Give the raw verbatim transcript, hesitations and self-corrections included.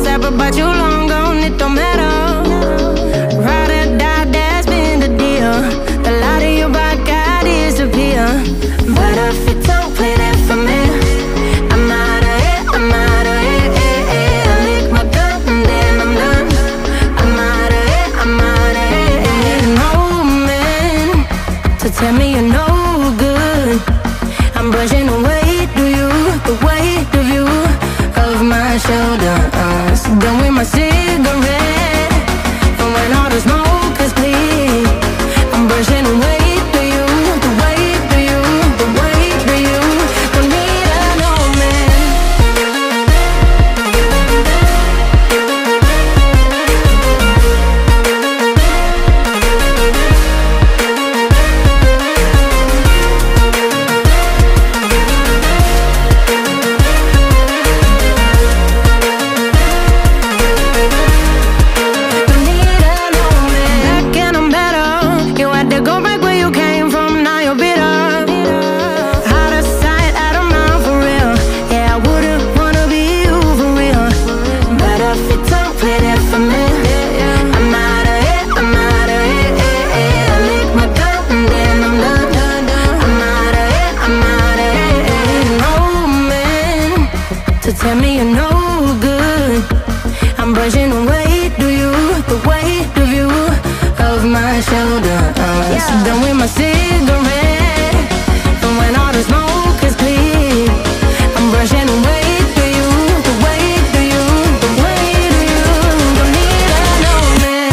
step about you long gone, it don't matter. Ride or die, that's been the deal. The light of your back, I disappear. But if you don't play that for me, I'm out of it, I'm out of it, eh, eh. I lick my gun and then I'm done. I'm out of it, I'm out of it, eh. No man to tell me you're no good. I'm brushing the weight of you, the weight of you, of my shoulders. Done with my cigarette, and when all the smoke is clear, I'm brushing the weight of you, the weight of you, the weight of you. Don't need a no man. Tell me you're no good. I'm brushing the weight of you, the weight of you, of my shoulders. Yeah. Done with my cigarette, and when all the smoke is clear, I'm brushing the weight of you, the weight of you, the weight of you. Don't need a no man.